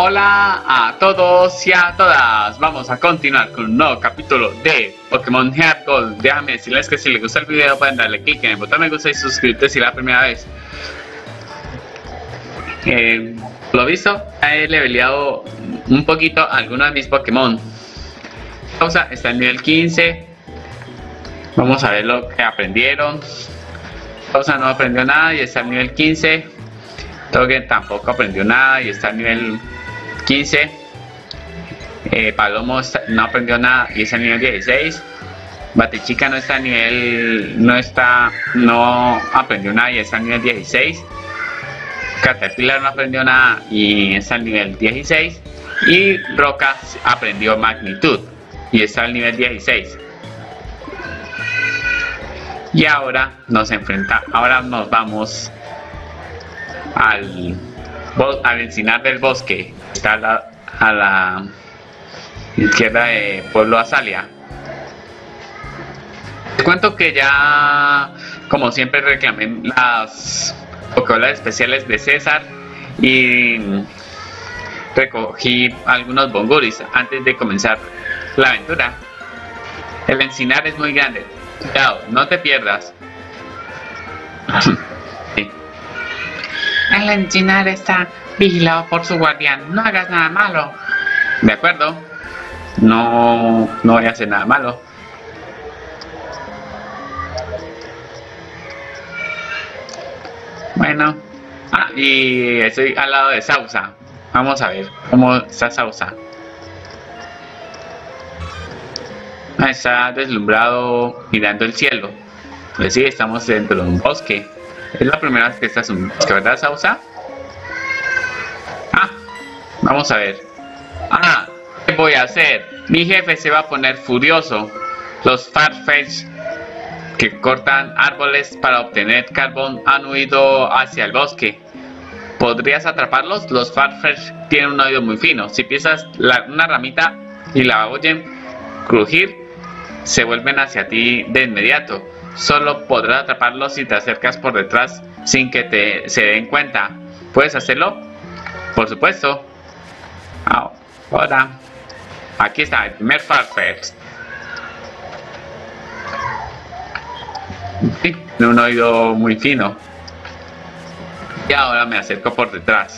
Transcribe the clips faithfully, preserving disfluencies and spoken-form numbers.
Hola a todos y a todas, vamos a continuar con un nuevo capítulo de Pokémon Heart Gold. Déjame decirles que si les gusta el video pueden darle clic en el botón me gusta y suscribirte si es la primera vez. Eh, lo visto, he leveleado un poquito algunos de mis Pokémon. Pausa está en nivel quince. Vamos a ver lo que aprendieron. Pausa no aprendió nada y está en nivel quince. Togen tampoco aprendió nada y está en nivel quince. eh, Palomo está, no aprendió nada y está en nivel dieciséis. Batichica no está a nivel, no está, no aprendió nada y está en nivel dieciséis. Caterpillar no aprendió nada y está en nivel dieciséis. Y Roca aprendió magnitud y está al nivel dieciséis. Y ahora nos enfrenta, ahora nos vamos al, al encinar del bosque. Está a la, a la izquierda de Pueblo Azalia. Te cuento que ya, como siempre, reclamé las Pokébolas especiales de César y recogí algunos Bonguris antes de comenzar la aventura. El encinar es muy grande. Cuidado, no te pierdas. Sí. El encinar está vigilado por su guardián. No hagas nada malo. De acuerdo. No, no voy a hacer nada malo. Bueno. Ah, y estoy al lado de Sausa. Vamos a ver cómo está Sausa. Está deslumbrado mirando el cielo. Pues sí, estamos dentro de un bosque. Es la primera vez que estás en un bosque, ¿verdad, Sausa? Ah, vamos a ver. Ah, ¿qué voy a hacer? Mi jefe se va a poner furioso. Los Farfetch que cortan árboles para obtener carbón han huido hacia el bosque. ¿Podrías atraparlos? Los Farfetch tienen un oído muy fino. Si pisas la, una ramita y la oyen crujir, se vuelven hacia ti de inmediato. Solo podrás atraparlos si te acercas por detrás sin que te se den cuenta. ¿Puedes hacerlo? Por supuesto. Ahora, aquí está el primer Farfetch. Sí, tiene un oído muy fino. Y ahora me acerco por detrás.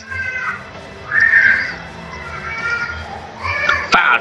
¡Far!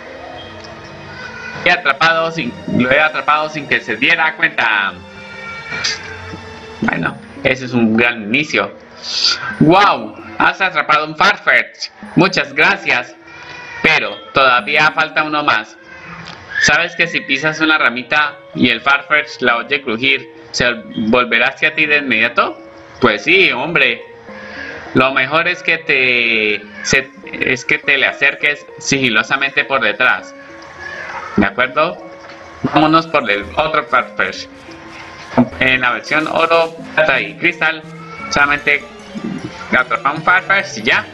He atrapado sin, lo he atrapado sin que se diera cuenta. Bueno, ese es un gran inicio. ¡Wow! Has atrapado un Farfetch. Muchas gracias. Pero todavía falta uno más. ¿Sabes que si pisas una ramita y el Farfetch la oye crujir, se volverá hacia ti de inmediato? Pues sí, hombre. Lo mejor es que te se, es que te le acerques sigilosamente por detrás. ¿De acuerdo? Vámonos por el otro Farfetch. En la versión oro, plata y cristal, solamente atrapa un Farfetch y ya.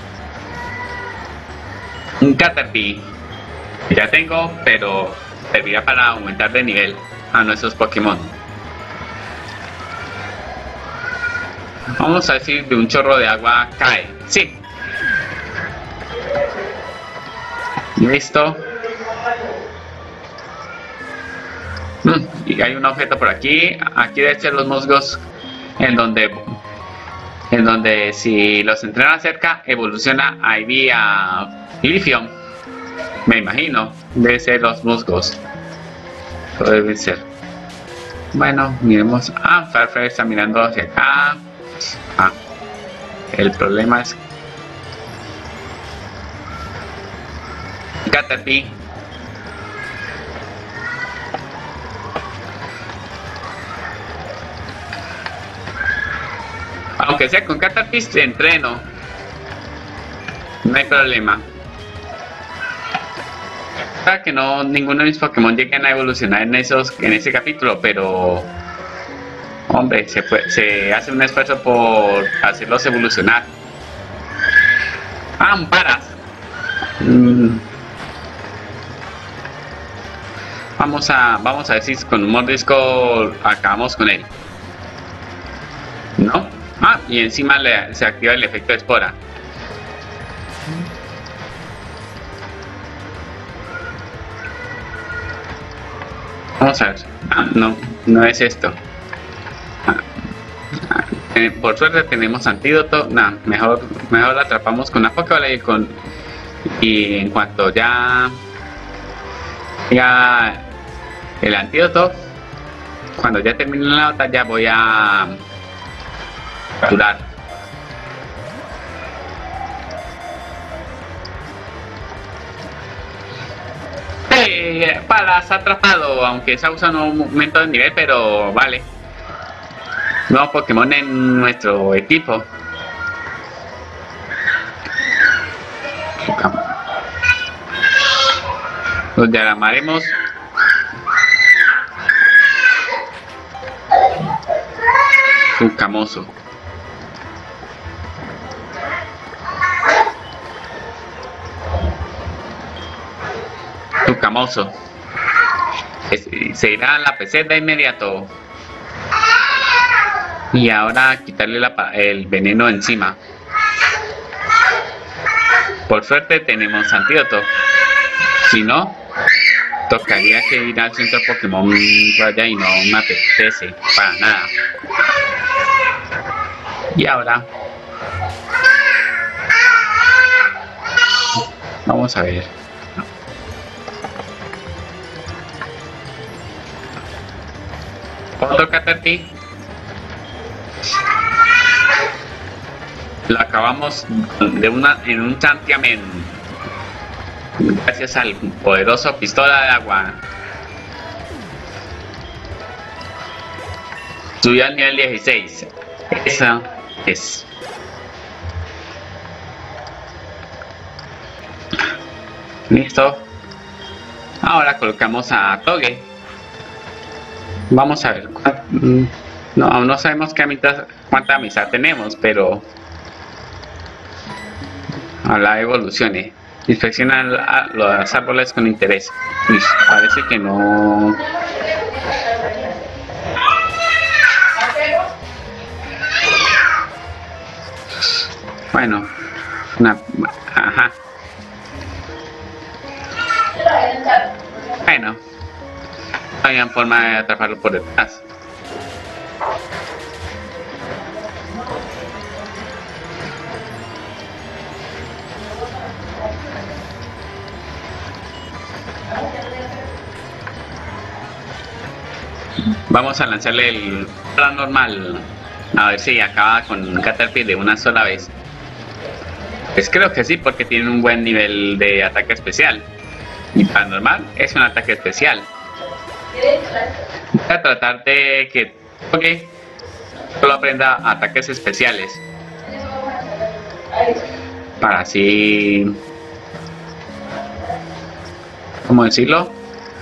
Un Caterpie. Ya tengo, pero servirá para aumentar de nivel a nuestros Pokémon. Vamos a decir de un chorro de agua cae. Sí. Listo. Mm, y hay un objeto por aquí. Aquí debe ser los musgos en donde en donde si los entrenan cerca evoluciona a Eevee a Lithium. Me imagino. Debe ser los musgos. Debe ser. Bueno, miremos. Ah, Farfetch está mirando hacia acá. Ah, el problema es Caterpie. Aunque sea con Caterpie te entreno. No hay problema. Para que no ninguno de mis Pokémon lleguen a evolucionar en esos en ese capítulo, pero hombre, se, fue, se hace un esfuerzo por hacerlos evolucionar. ¡Ah, paras! Mm. Vamos a vamos a ver si con un mordisco acabamos con él. ¿No? Ah, y encima le, se activa el efecto de espora. Vamos a ver. Ah, no, no es esto. Ah, ah, eh, por suerte tenemos antídoto. Nah, mejor, mejor la atrapamos con una Pokébola y con. Y en cuanto ya. Ya. El antídoto. Cuando ya termine la batalla voy a. Capturar. Eh, Palas atrapado, aunque se ha usado un momento de nivel, pero vale. Nuevo Pokémon en nuestro equipo. Los llamaremos Tucamoso. Tucamoso. Es, se irá a la P C de inmediato. Y ahora quitarle la, el veneno encima. Por suerte tenemos antídoto. Si no, tocaría que ir al centro Pokémon por allá y no me apetece para nada. Y ahora vamos a ver. Otro Caterpie. Lo acabamos de una en un santiamén. Gracias al poderoso pistola de agua. Subió al nivel dieciséis. Esa es. Listo. Ahora colocamos a Toge. Vamos a ver. No, aún no sabemos qué amistad, cuánta amistad tenemos, pero ahora evolucione. Inspecciona los árboles con interés. Uy, parece que no. Bueno, una, ajá. Bueno, no había forma de atraparlo por detrás. Vamos a lanzarle el plan normal. A ver si acaba con un Caterpie de una sola vez. Pues creo que sí, porque tiene un buen nivel de ataque especial. Y paranormal es un ataque especial. Voy a tratar de que okay, solo aprenda ataques especiales. Para así. ¿Cómo decirlo?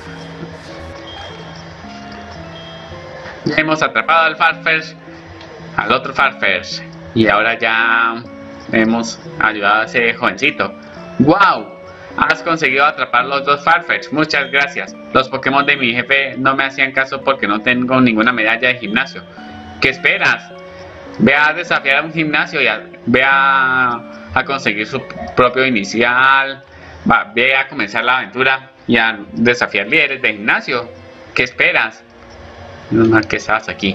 Hemos atrapado al Farfetch'd, al otro Farfetch'd, y ahora ya hemos ayudado a ese jovencito. ¡Wow! Has conseguido atrapar los dos Farfetch'd, muchas gracias. Los Pokémon de mi jefe no me hacían caso porque no tengo ninguna medalla de gimnasio. ¿Qué esperas? Ve a desafiar a un gimnasio y a, ve a, a conseguir su propio inicial. Va, ve a comenzar la aventura y a desafiar líderes de gimnasio. ¿Qué esperas? No mal que estabas aquí.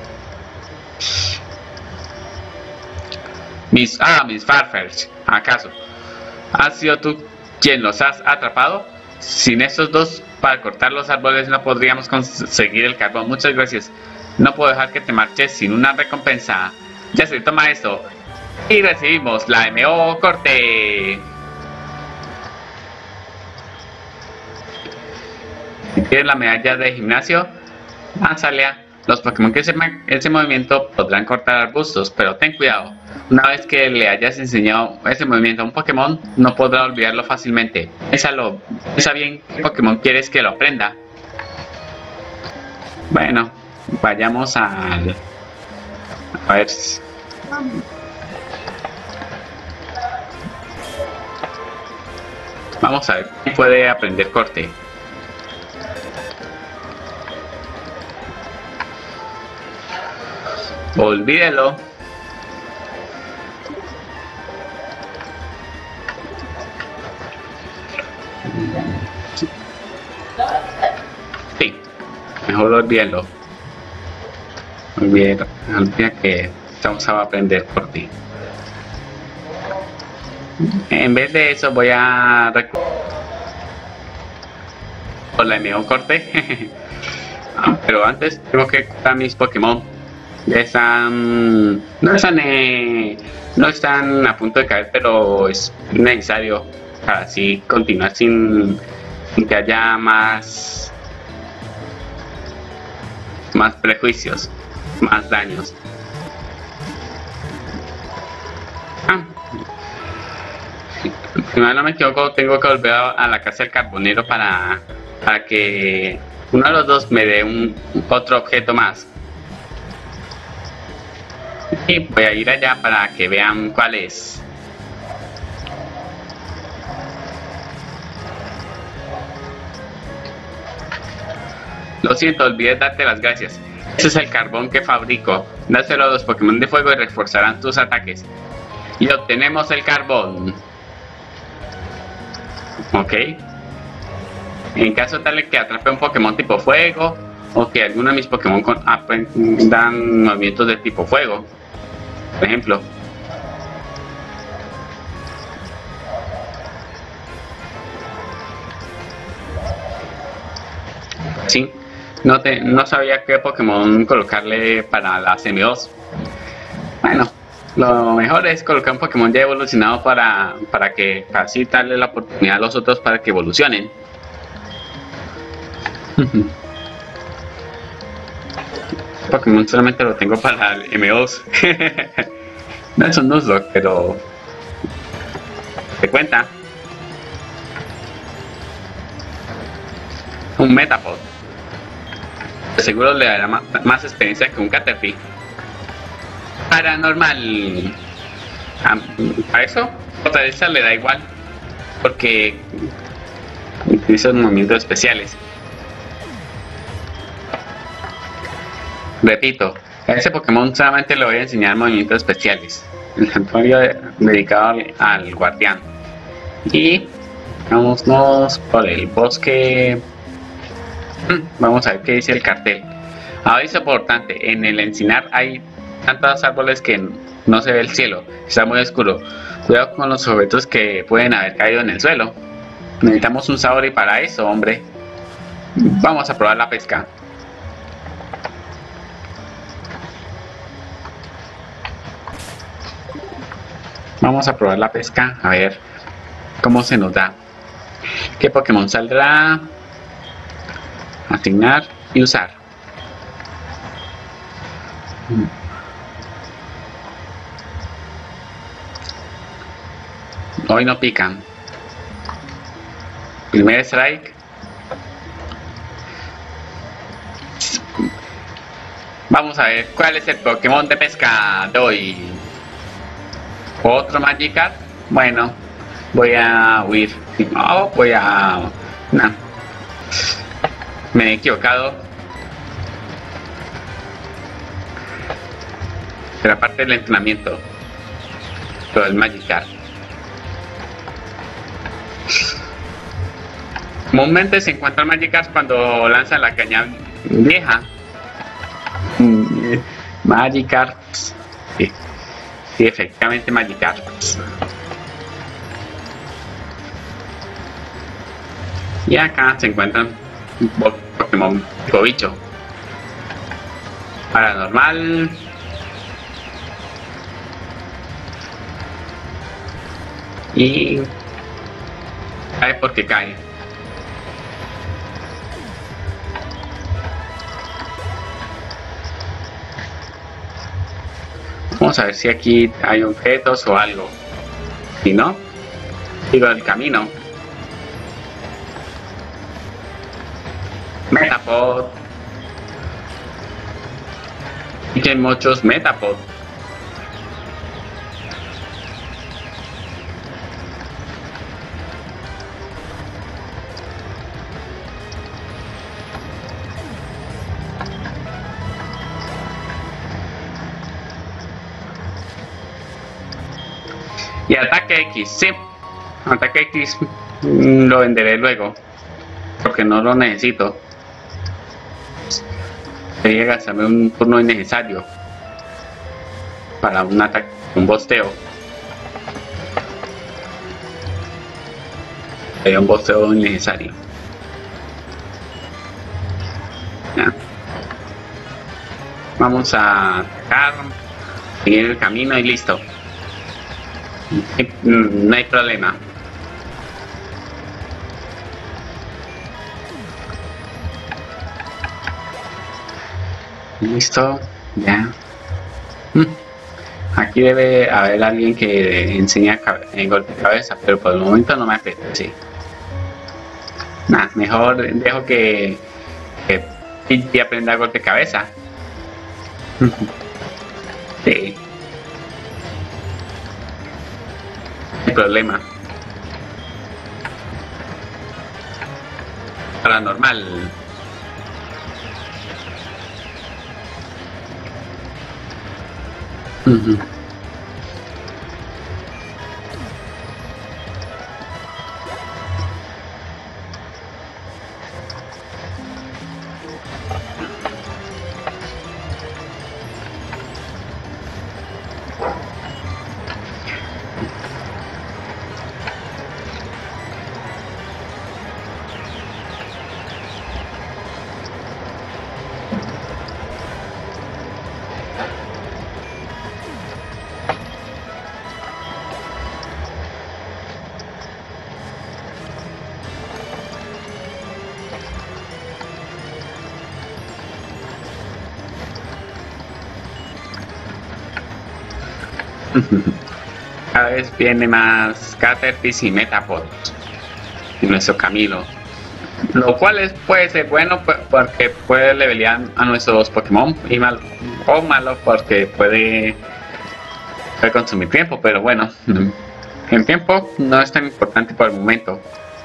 Mis, ah, mis Farfetch'd, ¿acaso has sido tú quien los has atrapado? Sin estos dos para cortar los árboles no podríamos conseguir el carbón. Muchas gracias. No puedo dejar que te marches sin una recompensa. Ya se toma esto. Y recibimos la M O corte. Si quieres la medalla de gimnasio, Azalea. Los Pokémon que hacen ese movimiento podrán cortar arbustos, pero ten cuidado. Una vez que le hayas enseñado ese movimiento a un Pokémon, no podrá olvidarlo fácilmente. Piénsalo, piensa bien qué Pokémon quieres que lo aprenda. Bueno, vayamos al... A ver... Vamos a ver quién puede aprender corte. Olvídelo. Sí. Mejor olvídalo. Olvida, olvida que estamos a aprender por ti. En vez de eso voy a por la mejor corte. Pero antes tengo que cortar mis Pokémon. Ya están, no están, eh, no están a punto de caer, pero es necesario para así continuar sin, sin que haya más, más prejuicios, más daños. Ah. Si no me equivoco, tengo que volver a, a la casa del carbonero para, para que uno de los dos me dé un otro objeto más. Y voy a ir allá para que vean cuál es. Lo siento, olvidé darte las gracias. Ese es el carbón que fabrico. Dáselo a los Pokémon de fuego y reforzarán tus ataques. Y obtenemos el carbón. Ok. En caso tal de que atrape un Pokémon tipo fuego, o que alguno de mis Pokémon con, dan movimientos de tipo fuego, por ejemplo. Sí, no, te, no sabía qué Pokémon colocarle para la M dos. Bueno, lo mejor es colocar un Pokémon ya evolucionado para, para que para así darle la oportunidad a los otros para que evolucionen. Pokémon solamente lo tengo para el M dos. No es un Nuzlocke, pero te cuenta. Un Metapod. Seguro le dará más, más experiencia que un Caterpie. Paranormal. A eso, fortaleza le da igual. Porque utiliza movimientos especiales. Repito, a ese Pokémon solamente le voy a enseñar movimientos especiales. El santuario dedicado al, al guardián. Y vámonos por el bosque. Vamos a ver qué dice el cartel. Aviso importante: en el encinar hay tantos árboles que no se ve el cielo. Está muy oscuro. Cuidado con los objetos que pueden haber caído en el suelo. Necesitamos un Saori para eso, hombre. Vamos a probar la pesca. Vamos a probar la pesca, a ver cómo se nos da. ¿Qué Pokémon saldrá? Asignar y usar. Hoy no pican. Primer strike. Vamos a ver cuál es el Pokémon de pesca de hoy. Otro Magikarp. Bueno, voy a huir. No, voy a... No. Me he equivocado. Será parte del entrenamiento. Todo el Magikarp. Comúnmente se encuentra Magikarp cuando lanza la caña vieja. Magikarp. Sí. Sí, efectivamente Magikarp. Y acá se encuentran Pokémon tipo bicho. Paranormal. Y cae porque cae. Vamos a ver si aquí hay objetos o algo. Si no, sigo el camino. Metapod. Y que hay muchos Metapod. Y ataque X, sí. Ataque X lo venderé luego. Porque no lo necesito. Debería gastarme un turno innecesario para un ataque, un bosteo. Sería un bosteo innecesario. Ya. Vamos a atacar, seguir el camino y listo. No hay problema. Listo, ya. Aquí debe haber alguien que enseña en golpe de cabeza, pero por el momento no me apetece. Nah, mejor dejo que, que Pidgey aprenda golpe de cabeza. Sí. No hay problema. Paranormal. Uh-huh. Cada vez viene más Caterpie y Metapod en nuestro camino, lo cual es, puede ser bueno porque puede levelear a nuestros Pokémon y mal, o malo porque puede, puede consumir tiempo, pero bueno, el tiempo no es tan importante por el momento.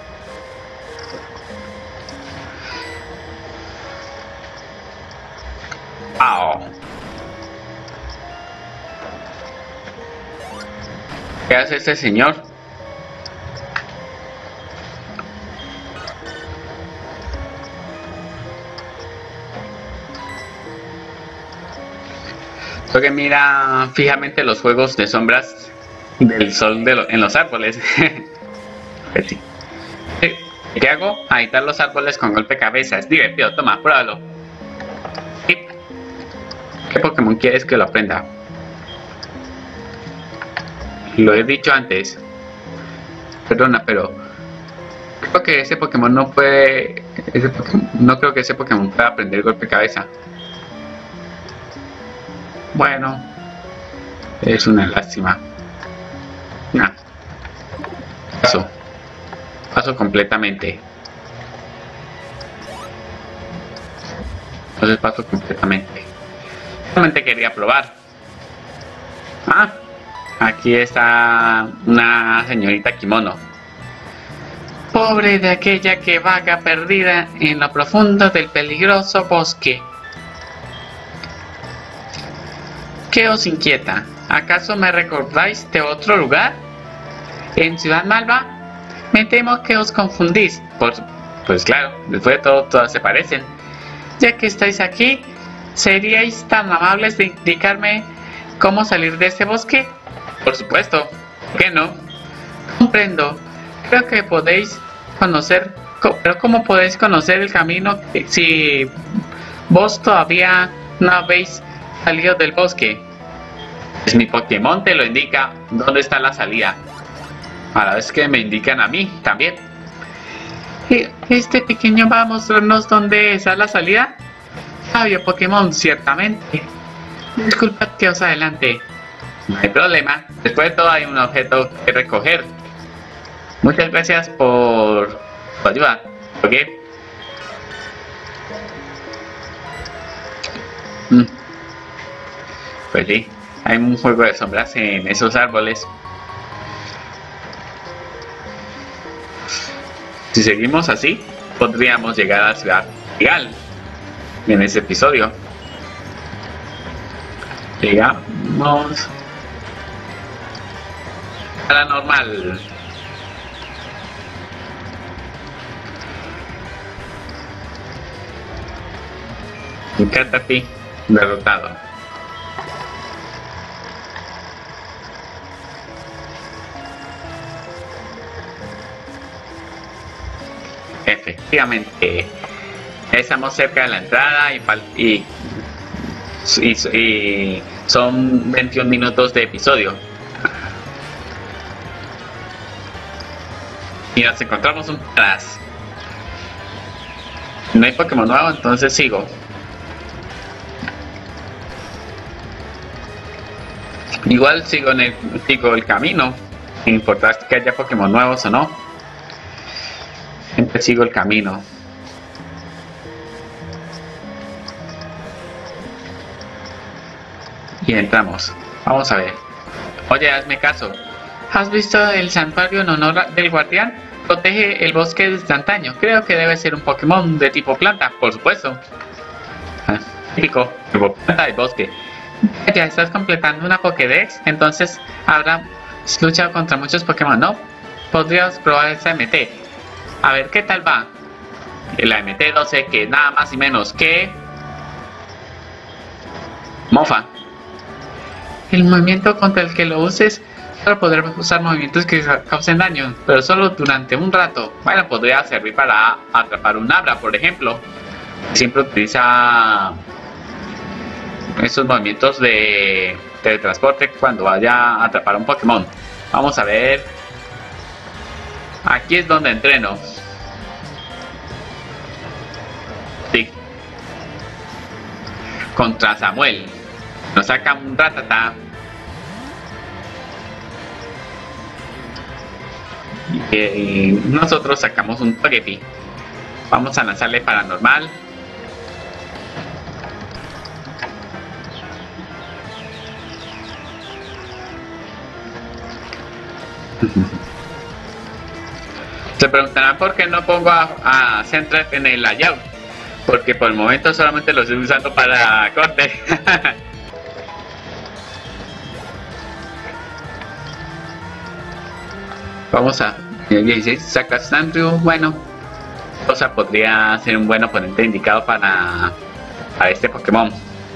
¡Wow! ¿Qué hace este señor? Porque mira fijamente los juegos de sombras del sol de lo, en los árboles. Pues sí. ¿Qué hago? Agitar los árboles con golpe de cabeza. Es divertido, toma, pruébalo. ¿Qué Pokémon quieres que lo aprenda? Lo he dicho antes. Perdona, pero creo que ese Pokémon no puede. Ese Pokémon, no creo que ese Pokémon pueda aprender golpe de cabeza. Bueno, es una lástima. Nah. Paso. Paso completamente. Entonces paso completamente. Solamente quería probar. Ah. Aquí está una señorita kimono. Pobre de aquella que vaga perdida en lo profundo del peligroso bosque. ¿Qué os inquieta? ¿Acaso me recordáis de otro lugar? ¿En Ciudad Malva? Me temo que os confundís. Por, pues claro, después de todo, todas se parecen. Ya que estáis aquí, ¿seríais tan amables de indicarme cómo salir de este bosque? Por supuesto, ¿por qué no? Comprendo. Creo que podéis conocer, pero ¿cómo podéis conocer el camino si vos todavía no habéis salido del bosque? Pues mi Pokémon te lo indica dónde está la salida. A la vez que me indican a mí también. ¿Este pequeño va a mostrarnos dónde está la salida? Sabio Pokémon, ciertamente. Disculpad que os adelante. No hay problema. Después de todo hay un objeto que recoger. Muchas gracias por tu ayuda. ¿Ok? Mm. Pues sí, hay un juego de sombras en esos árboles. Si seguimos así, podríamos llegar a la ciudad real en ese episodio. Llegamos a la normal. Caterpie derrotado. Efectivamente, estamos cerca de la entrada y, y, y, y son veintiún minutos de episodio. Y nos encontramos un atrás. No hay Pokémon nuevo, entonces sigo. Igual sigo en el, sigo el camino, sin importar que haya Pokémon nuevos o no. Siempre sigo el camino. Y entramos. Vamos a ver. Oye, hazme caso. ¿Has visto el santuario en honor del guardián? Protege el bosque instantáneo. Creo que debe ser un Pokémon de tipo planta, por supuesto. Ah, típico, tipo planta y bosque. Ya estás completando una Pokédex, entonces habrás luchado contra muchos Pokémon, ¿no? Podrías probar esta M T. A ver qué tal va. La M T doce, que nada más y menos que... Mofa. El movimiento contra el que lo uses para poder usar movimientos que causen daño, pero solo durante un rato. Bueno, podría servir para atrapar un Abra, por ejemplo. Siempre utiliza esos movimientos de teletransporte cuando vaya a atrapar un Pokémon. Vamos a ver. Aquí es donde entreno. Sí. Contra Samuel. Nos saca un Rattata. Y nosotros sacamos un Togepi. Vamos a lanzarle paranormal. Se preguntarán por qué no pongo a, a Sentret en el layout. Porque por el momento solamente lo estoy usando para corte. Vamos a el dieciséis, saca Sandrew. Bueno, o sea, podría ser un buen oponente indicado para, para este Pokémon.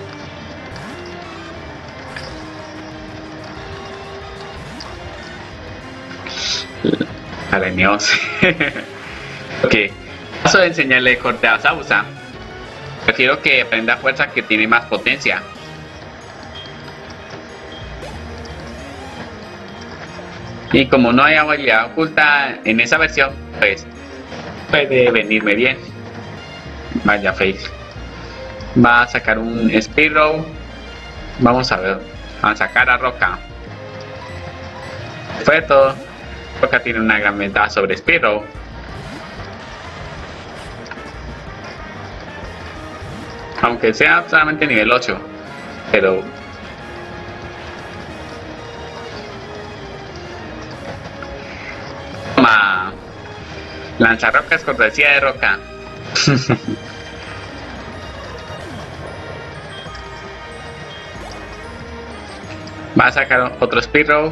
Areneos. Ok, paso de enseñarle corte a Sausa. Prefiero que aprenda fuerza, que tiene más potencia. Y como no hay habilidad oculta en esa versión, pues puede venirme bien. Vaya Face. Va a sacar un Spearow. Vamos a ver. A sacar a Roca. Fue todo. Roca tiene una gran ventaja sobre Spearow. Aunque sea solamente nivel ocho. Pero... Toma. Lanzarrocas, cortesía de Roca. Va a sacar otro Spearow.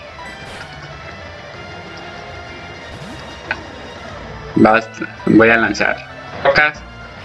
Va a, voy a lanzar rocas.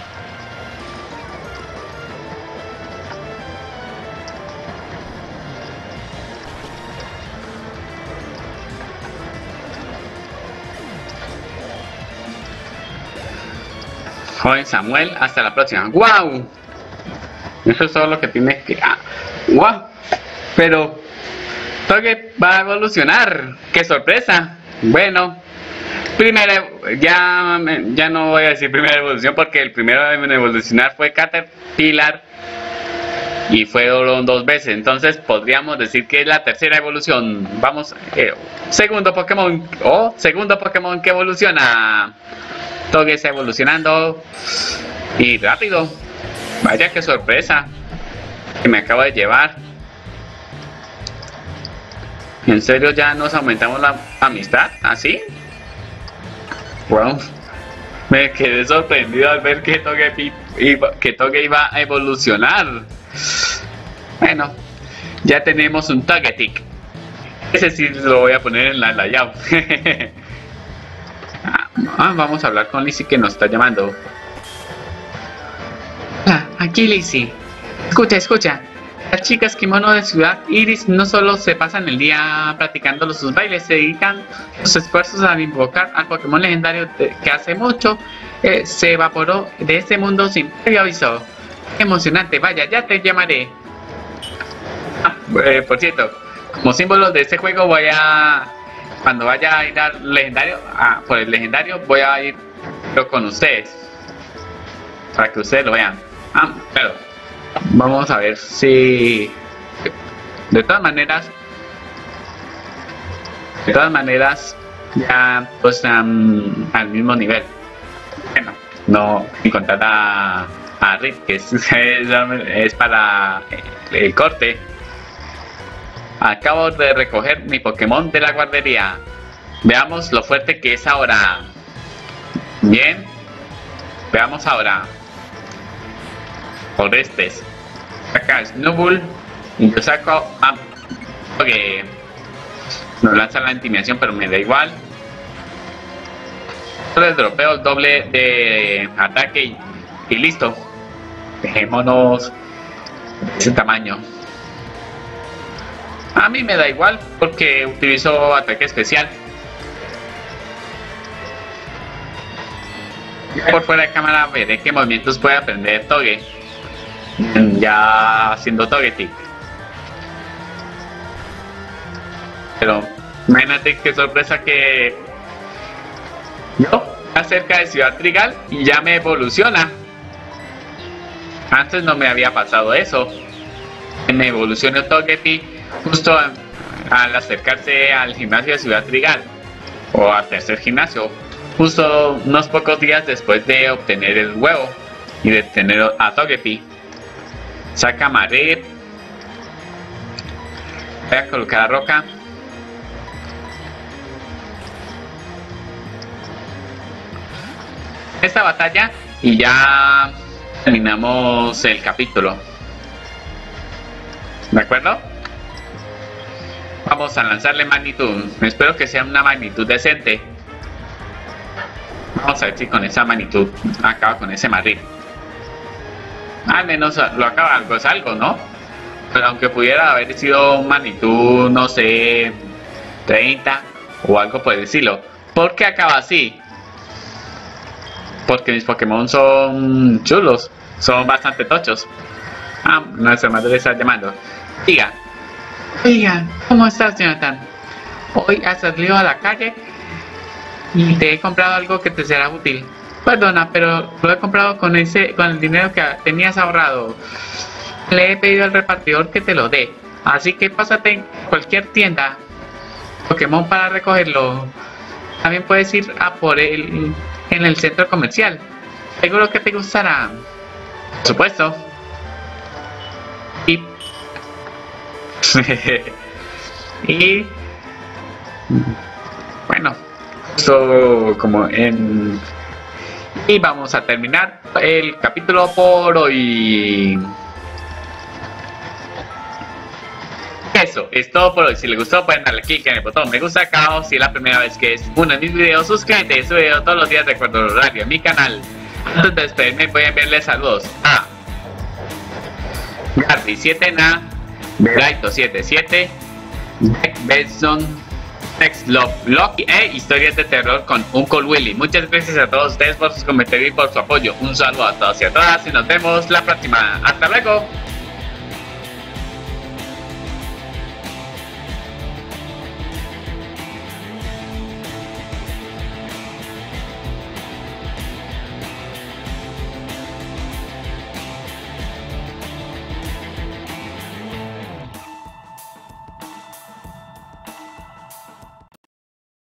Joven Samuel, hasta la próxima. ¡Wow! Eso es todo lo que tiene que... Ah, ¡wow! Pero... Togepi va a evolucionar. ¡Qué sorpresa! Bueno... Primera... Ya, ya no voy a decir primera evolución porque el primero en evolucionar fue Caterpillar. Y fue dos veces. Entonces podríamos decir que es la tercera evolución. Vamos... Eh, segundo Pokémon... Oh, segundo Pokémon que evoluciona. Togepi está evolucionando y rápido. Vaya que sorpresa que me acabo de llevar. ¿En serio ya nos aumentamos la amistad? ¿Así? Wow. Me quedé sorprendido al ver que Togepi iba, que Togepi iba a evolucionar. Bueno, ya tenemos un Togetic. Ese sí lo voy a poner en la layout. Ah, vamos a hablar con Lizzie que nos está llamando. Hola, aquí Lizzie. Escucha, escucha. Las chicas kimono de Ciudad Iris no solo se pasan el día practicando sus bailes, se dedican sus esfuerzos a invocar al Pokémon legendario que hace mucho eh, se evaporó de este mundo sin previo aviso. Qué emocionante, vaya, ya te llamaré. Ah, eh, por cierto, como símbolo de este juego voy a... Cuando vaya a ir al legendario, ah, por el legendario, voy a ir con ustedes. Para que ustedes lo vean. Ah, claro. Vamos a ver si... De todas maneras... De todas maneras, ya pues um, al mismo nivel. Bueno, no encontrar a, a Rick, que es, es, es para el corte. Acabo de recoger mi Pokémon de la guardería. Veamos lo fuerte que es ahora. Bien. Veamos ahora. Orestes. Acá Snubbull. Y yo saco a... Ok. Nos lanza la intimidación, pero me da igual. Solo le dropeo el doble de ataque y, y listo. Dejémonos ese tamaño. A mí me da igual porque utilizo ataque especial. Por fuera de cámara veré qué movimientos puede aprender Toge. Ya haciendo Togetic. Pero imagínate qué sorpresa que yo acerca de Ciudad Trigal y ya me evoluciona. Antes no me había pasado eso. Me evolucionó Togetic justo al acercarse al gimnasio de Ciudad Trigal o al tercer gimnasio, justo unos pocos días después de obtener el huevo y de tener a Togepi. Saca Maret. Voy a colocar a Roca. Esta batalla y ya terminamos el capítulo. ¿De acuerdo? Vamos a lanzarle magnitud. Espero que sea una magnitud decente. Vamos a ver si con esa magnitud acaba con ese Marit. Al menos lo acaba algo, es algo, ¿no? Pero aunque pudiera haber sido magnitud, no sé, treinta o algo por el estilo. ¿Por qué acaba así? Porque mis Pokémon son chulos, son bastante tochos. Ah, nuestra madre está llamando. Diga. Oiga, ¿cómo estás, Jonathan? Hoy has salido a la calle y te he comprado algo que te será útil. Perdona, pero lo he comprado con ese, con el dinero que tenías ahorrado. Le he pedido al repartidor que te lo dé. Así que pásate en cualquier tienda Pokémon para recogerlo. También puedes ir a por él en el centro comercial. Seguro que te gustará. Por supuesto. Y... y... bueno, esto como en... y vamos a terminar el capítulo por hoy. Eso es todo por hoy. Si les gustó pueden darle click en el botón me gusta acá abajo. Si es la primera vez que es uno de mis videos, suscríbete. Subo video todos los días de acuerdo al horario en mi canal. Antes de despedirme voy a enviarles saludos a Gardy siete Na, Braito setenta y siete, Benson, Next Love, Loki e historias de terror con Uncle Willy. Muchas gracias a todos ustedes por sus comentarios y por su apoyo. Un saludo a todos y a todas y nos vemos la próxima. Hasta luego.